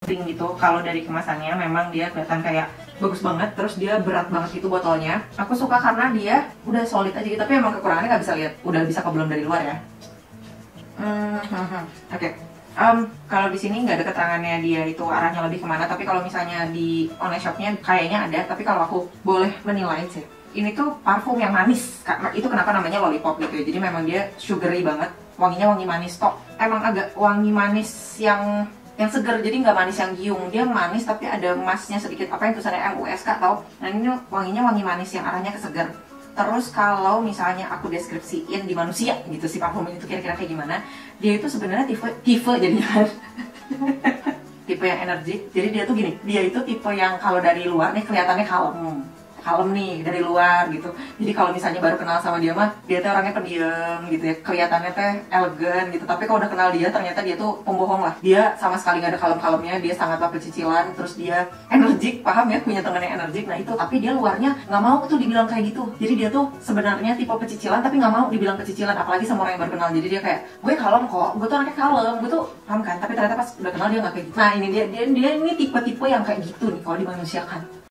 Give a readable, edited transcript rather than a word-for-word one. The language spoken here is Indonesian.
Pink gitu. Kalau dari kemasannya memang dia kelihatan kayak bagus banget, terus dia berat banget gitu botolnya. Aku suka karena dia udah solid aja gitu, tapi emang kekurangannya nggak bisa lihat, udah bisa kebelum dari luar ya. Oke. Kalau di sini nggak ada keterangannya dia itu arahnya lebih kemana, tapi kalau misalnya di online shopnya kayaknya ada. Tapi kalau aku boleh menilai sih, ini tuh parfum yang manis. Itu kenapa namanya lollipop gitu ya. Jadi memang dia sugary banget, wanginya wangi manis tok. Emang agak wangi manis yang seger, jadi nggak manis yang giung. Dia manis tapi ada emasnya sedikit, apa yang tulisannya MUSK tau. Nah ini wanginya wangi manis yang arahnya ke seger. Terus kalau misalnya aku deskripsiin di manusia gitu si parfum itu kira-kira kayak gimana, dia itu sebenarnya tipe jadinya kan tipe yang energik. Jadi dia tuh gini, dia itu tipe yang kalau dari luar nih kelihatannya kalem nih dari luar gitu. Jadi kalau misalnya baru kenal sama dia mah, dia tuh orangnya pendiam gitu ya, kelihatannya teh elegan gitu. Tapi kalau udah kenal dia, ternyata dia tuh pembohong lah. Dia sama sekali gak ada kalem-kalemnya, dia sangatlah pecicilan, terus dia energik, paham ya, punya temen yang energik. Nah itu, tapi dia luarnya nggak mau tuh dibilang kayak gitu. Jadi dia tuh sebenarnya tipe pecicilan, tapi nggak mau dibilang pecicilan, apalagi sama orang yang baru kenal. Jadi dia kayak, gue kalem kok, gue tuh anaknya kalem, gue tuh paham kan. Tapi ternyata pas udah kenal dia nggak kayak gitu. Nah ini dia ini tipe-tipe yang kayak gitu nih kalau dimanusiakan.